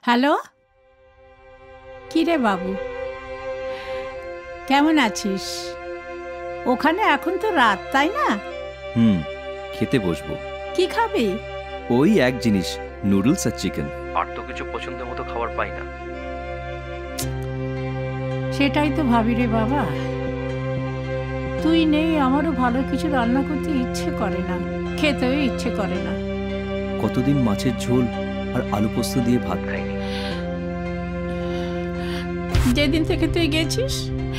Hello, কি রে বাবু, কেমন আছিস? ওখানে এখন তো রাত, তাই না? খেতে বসবো। কি খাবি? ওই এক জিনিস, নুডলস আর চিকেন। আর তো কিছু পছন্দের মতো খাবার পাই না। সেটাই তো ভাবি রে বাবা, তুই নেই, আমারও ভালো কিছু রান্না করতে ইচ্ছে করে না, খেতেও ইচ্ছে করে না। কতদিন মাছের ঝোল আর আলু পোস্ত দিয়ে ভাত খাইনি। যেদিন থেকে তুই গেছিস,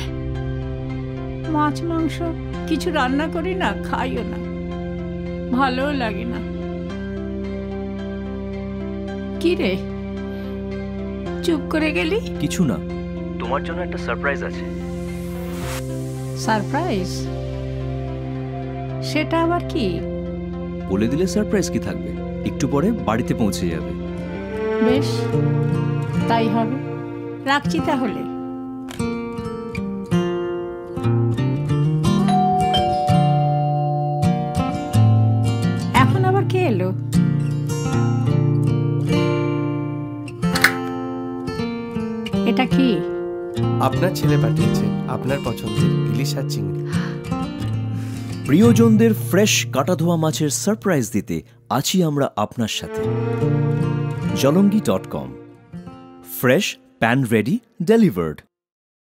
মাছ মাংস কিছু রান্না করি না, খাইও না, ভালোও লাগে না। কি রে, চুপ করে গেলি? কিছু না, তোমার জন্য একটা সারপ্রাইজ আছে। সারপ্রাইজ? সেটা আবার কি? বলে দিলে সারপ্রাইজ কি থাকবে, একটু পরে বাড়িতে পৌঁছে যাবে। বেশ, তাই হবে, রাখছি তাহলে। এখন আবার কে এলো? এটা কি? আপনার ছেলে পাঠিয়েছে আপনার পছন্দের ইলিশ আর চিংড়ি। প্রিয়জনদের ফ্রেশ কাটা ধোয়া মাছের সারপ্রাইজ দিতে আছি আমরা আপনার সাথে। Jalongi.com, fresh pan ready delivered.